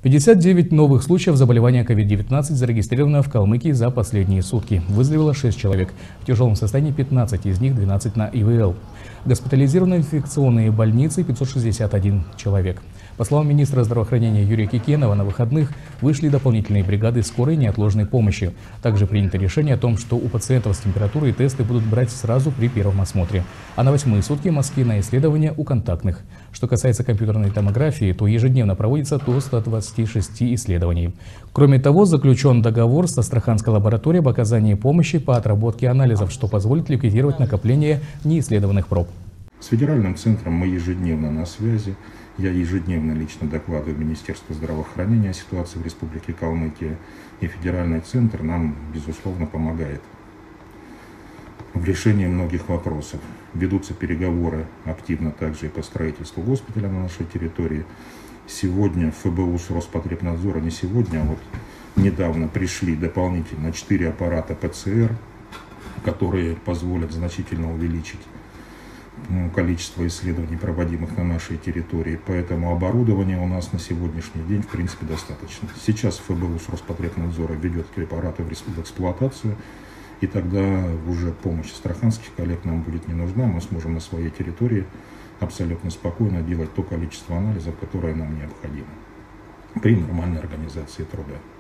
59 новых случаев заболевания COVID-19 зарегистрировано в Калмыкии за последние сутки. Выздоровело 6 человек. В тяжелом состоянии 15, из них 12 на ИВЛ. Госпитализированы в инфекционные больницы 561 человек. По словам министра здравоохранения Юрия Кикенова, на выходных вышли дополнительные бригады скорой неотложной помощи. Также принято решение о том, что у пациентов с температурой тесты будут брать сразу при первом осмотре, а на 8-е сутки мазки на исследование у контактных. Что касается компьютерной томографии, то ежедневно проводится до 126 исследований. Кроме того, заключен договор с Астраханской лабораторией об оказании помощи по отработке анализов, что позволит ликвидировать накопление неисследованных проб. С федеральным центром мы ежедневно на связи. Я ежедневно лично докладываю Министерству здравоохранения о ситуации в Республике Калмыкия. И федеральный центр нам, безусловно, помогает в решении многих вопросов. Ведутся переговоры активно также и по строительству госпиталя на нашей территории. Сегодня ФБУ с Роспотребнадзора, не сегодня, а вот недавно пришли дополнительно 4 аппарата ПЦР, которые позволят значительно увеличить количество исследований, проводимых на нашей территории. Поэтому оборудования у нас на сегодняшний день, в принципе, достаточно. Сейчас ФБУ с Роспотребнадзора ведет препараты в эксплуатацию, и тогда уже помощь астраханских коллег нам будет не нужна. Мы сможем на своей территории абсолютно спокойно делать то количество анализов, которое нам необходимо при нормальной организации труда.